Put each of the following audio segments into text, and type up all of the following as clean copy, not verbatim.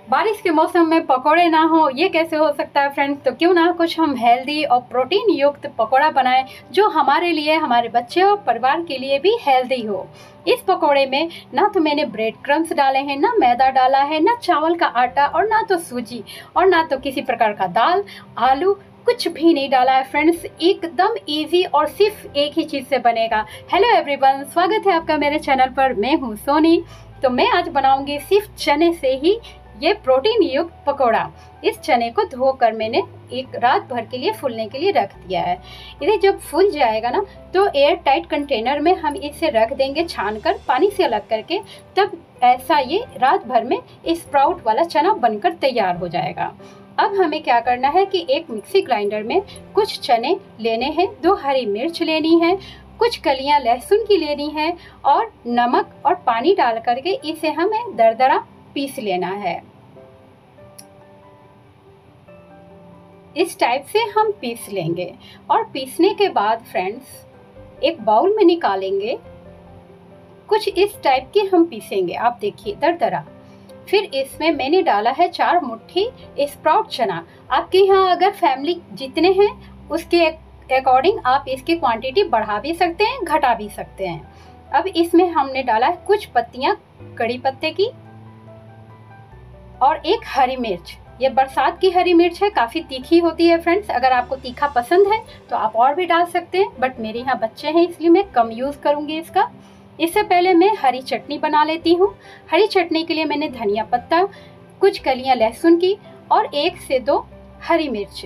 बारिश के मौसम में पकोड़े ना हो ये कैसे हो सकता है फ्रेंड्स। तो क्यों ना कुछ हम हेल्दी और प्रोटीन युक्त पकोड़ा बनाएं जो हमारे लिए, हमारे बच्चे और परिवार के लिए भी हेल्दी हो। इस पकोड़े में ना तो मैंने ब्रेड क्रम्स डाले हैं, ना मैदा डाला है, ना चावल का आटा और ना तो सूजी और ना तो किसी प्रकार का दाल, आलू, कुछ भी नहीं डाला है फ्रेंड्स। एकदम इजी और सिर्फ एक ही चीज़ से बनेगा। हेलो एवरीवन, स्वागत है आपका मेरे चैनल पर। मैं हूँ सोनी। तो मैं आज बनाऊंगी सिर्फ चने से ही ये प्रोटीन युक्त पकोड़ा। इस चने को धोकर मैंने एक रात भर के लिए फूलने के लिए रख दिया है। इसे जब फूल जाएगा ना तो एयर टाइट कंटेनर में हम इसे रख देंगे, छान कर पानी से अलग करके। तब ऐसा ये रात भर में स्प्राउट वाला चना बनकर तैयार हो जाएगा। अब हमें क्या करना है कि एक मिक्सी ग्राइंडर में कुछ चने लेने हैं, 2 हरी मिर्च लेनी है, कुछ कलियां लहसुन की लेनी है और नमक और पानी डाल करके इसे हमें दरदरा पीस लेना है। इस टाइप से हम पीस लेंगे और पीसने के बाद फ्रेंड्स एक बाउल में निकालेंगे। कुछ इस टाइप की हम पीसेंगे, आप देखिए दरदरा। फिर इसमें मैंने डाला है 4 मुट्ठी स्प्राउट चना। आपके यहाँ अगर फैमिली जितने हैं उसके अकॉर्डिंग आप इसकी क्वांटिटी बढ़ा भी सकते हैं, घटा भी सकते हैं। अब इसमें हमने डाला है कुछ पत्तियां कड़ी पत्ते की और एक हरी मिर्च। ये बरसात की हरी मिर्च है, काफ़ी तीखी होती है फ्रेंड्स। अगर आपको तीखा पसंद है तो आप और भी डाल सकते हैं, बट मेरे यहाँ बच्चे हैं इसलिए मैं कम यूज़ करूँगी इसका। इससे पहले मैं हरी चटनी बना लेती हूँ। हरी चटनी के लिए मैंने धनिया पत्ता, कुछ कलियाँ लहसुन की और 1 से 2 हरी मिर्च।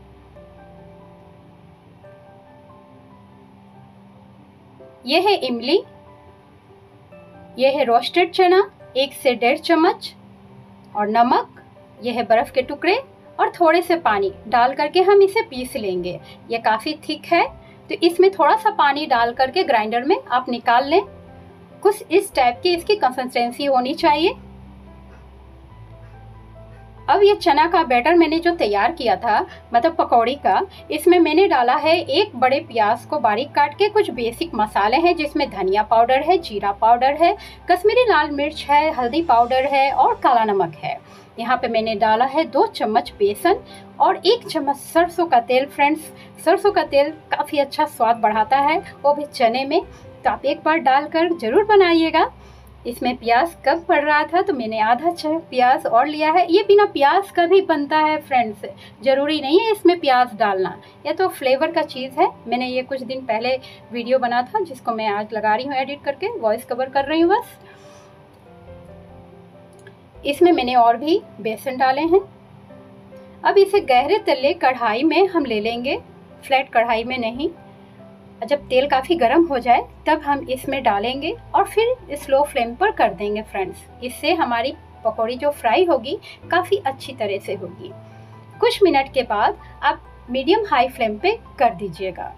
यह है इमली, यह है रोस्टेड चना 1 से 1.5 चम्मच और नमक, यह है बर्फ़ के टुकड़े और थोड़े से पानी डाल करके हम इसे पीस लेंगे। ये काफ़ी थिक है तो इसमें थोड़ा सा पानी डाल करके ग्राइंडर में आप निकाल लें। कुछ इस टाइप की इसकी कंसिस्टेंसी होनी चाहिए। अब ये चना का बैटर मैंने जो तैयार किया था, मतलब पकौड़ी का, इसमें मैंने डाला है 1 बड़े प्याज को बारीक काट के। कुछ बेसिक मसाले हैं जिसमें धनिया पाउडर है, जीरा पाउडर है, कश्मीरी लाल मिर्च है, हल्दी पाउडर है और काला नमक है। यहाँ पे मैंने डाला है 2 चम्मच बेसन और 1 चम्मच सरसों का तेल। फ्रेंड्स, सरसों का तेल काफ़ी अच्छा स्वाद बढ़ाता है, वो भी चने में। तो आप एक बार डालकर ज़रूर बनाइएगा। इसमें प्याज कम पड़ रहा था तो मैंने आधा प्याज और लिया है। ये बिना प्याज का भी बनता है फ्रेंड्स, ज़रूरी नहीं है इसमें प्याज डालना, यह तो फ्लेवर का चीज़ है। मैंने ये कुछ दिन पहले वीडियो बना था जिसको मैं आज लगा रही हूँ एडिट करके, वॉइस कवर कर रही हूँ बस। इसमें मैंने और भी बेसन डाले हैं। अब इसे गहरे तले कढ़ाई में हम ले लेंगे, फ्लैट कढ़ाई में नहीं। जब तेल काफ़ी गर्म हो जाए तब हम इसमें डालेंगे और फिर स्लो फ्लेम पर कर देंगे फ्रेंड्स। इससे हमारी पकौड़ी जो फ्राई होगी काफ़ी अच्छी तरह से होगी। कुछ मिनट के बाद आप मीडियम हाई फ्लेम पे कर दीजिएगा,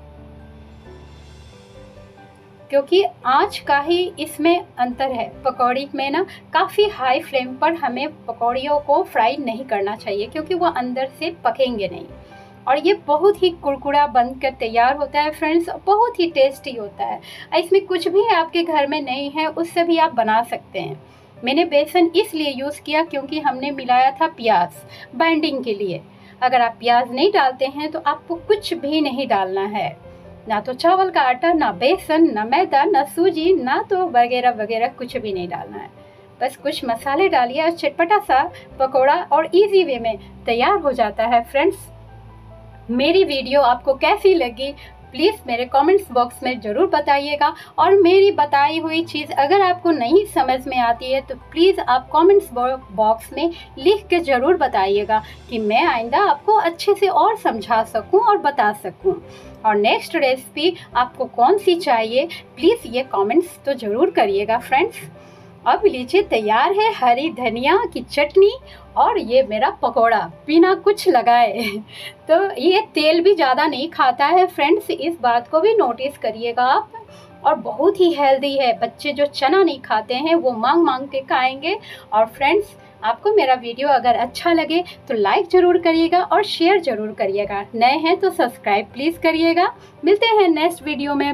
क्योंकि आंच का ही इसमें अंतर है। पकौड़ी में ना काफ़ी हाई फ्लेम पर हमें पकौड़ियों को फ्राई नहीं करना चाहिए, क्योंकि वो अंदर से पकेंगे नहीं। और ये बहुत ही कुरकुरा बनकर तैयार होता है फ्रेंड्स, बहुत ही टेस्टी होता है। इसमें कुछ भी आपके घर में नहीं है उससे भी आप बना सकते हैं। मैंने बेसन इसलिए यूज़ किया क्योंकि हमने मिलाया था प्याज बाइंडिंग के लिए। अगर आप प्याज नहीं डालते हैं तो आपको कुछ भी नहीं डालना है, ना तो चावल का आटा, ना बेसन, ना मैदा, ना सूजी, ना तो वगैरह वगैरह कुछ भी नहीं डालना है। बस कुछ मसाले डालिए और चटपटा सा पकोड़ा और इजी वे में तैयार हो जाता है फ्रेंड्स। मेरी वीडियो आपको कैसी लगी प्लीज़ मेरे कमेंट्स बॉक्स में ज़रूर बताइएगा। और मेरी बताई हुई चीज़ अगर आपको नहीं समझ में आती है तो प्लीज़ आप कमेंट्स बॉक्स में लिख के ज़रूर बताइएगा कि मैं आइंदा आपको अच्छे से और समझा सकूं और बता सकूं। और नेक्स्ट रेसिपी आपको कौन सी चाहिए प्लीज़ ये कमेंट्स तो ज़रूर करिएगा फ्रेंड्स। अब लीजिए तैयार है हरी धनिया की चटनी और ये मेरा पकोड़ा बिना कुछ लगाए। तो ये तेल भी ज़्यादा नहीं खाता है फ्रेंड्स, इस बात को भी नोटिस करिएगा आप। और बहुत ही हेल्दी है, बच्चे जो चना नहीं खाते हैं वो मांग मांग के खाएंगे। और फ्रेंड्स, आपको मेरा वीडियो अगर अच्छा लगे तो लाइक ज़रूर करिएगा और शेयर ज़रूर करिएगा। नए हैं तो सब्सक्राइब प्लीज़ करिएगा। मिलते हैं नेक्स्ट वीडियो में।